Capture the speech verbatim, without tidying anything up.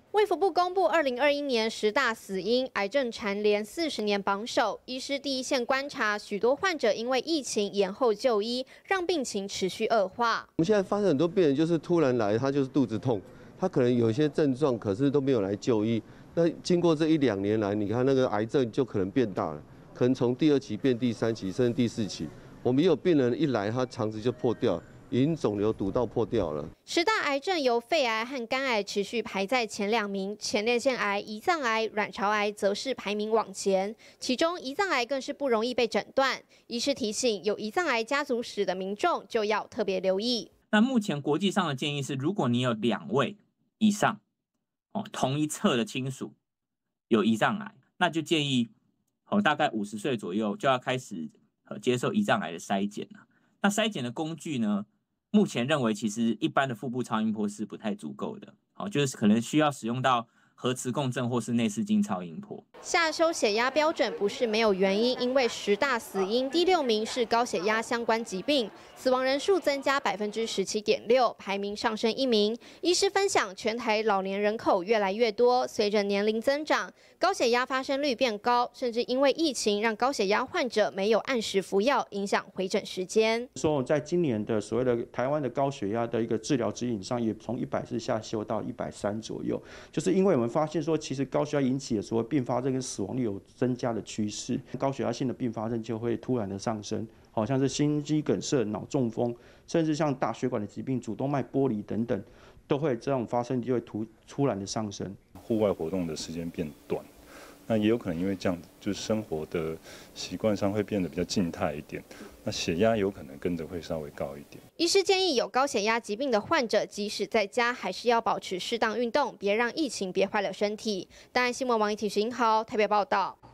卫福部公布二零二一年十大死因，癌症蝉联四十年榜首。医师第一线观察，许多患者因为疫情延后就医，让病情持续恶化。 我们现在发现很多病人就是突然来，他就是肚子痛，他可能有一些症状，可是都没有来就医。那经过这一两年来，你看那个癌症就可能变大了，可能从第二期变第三期，甚至第四期。我们也有病人一来，他肠子就破掉。 已经肿瘤堵到破掉了。 十大癌症由肺癌和肝癌持续排在前两名，前列腺癌、胰脏癌、卵巢癌则是排名往前。其中胰脏癌更是不容易被诊断。医师提醒，有胰脏癌家族史的民众就要特别留意。 那目前国际上的建议是，如果你有两位以上哦同一侧的亲属有胰脏癌，那就建议哦大概五十岁左右就要开始呃接受胰脏癌的筛检了。那筛检的工具呢？ 目前认为，其实一般的腹部超音波是不太足够的，好，就是可能需要使用到核磁共振或是内视镜超音波。 下修血压标准不是没有原因，因为十大死因第六名是高血压相关疾病，死亡人数增加百分之十七点六，排名上升一名。医师分享，全台老年人口越来越多，随着年龄增长，高血压发生率变高，甚至因为疫情让高血压患者没有按时服药，影响回诊时间。 说在今年的所谓的台湾的高血压的一个治疗指引上，也从一百四下修到一百三左右，就是因为我们发现说，其实高血压引起的所谓并发症跟死亡率有增加的趋势，高血压性的并发症就会突然的上升，好像是心肌梗塞、脑中风，甚至像大血管的疾病、主动脉剥离等等，都会这种发生就会突突然的上升。 户外活动的时间变短，那也有可能因为这样，就是生活的习惯上会变得比较静态一点，那血压有可能跟着会稍微高一点。 医师建议有高血压疾病的患者，即使在家，还是要保持适当运动，别让疫情憋坏了身体。大安新闻网一体徐英豪台北报道。